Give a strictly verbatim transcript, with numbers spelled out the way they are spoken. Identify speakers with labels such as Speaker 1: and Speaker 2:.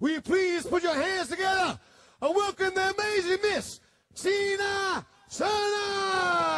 Speaker 1: Will you please put your hands together and welcome the amazing Miss Tina Turner?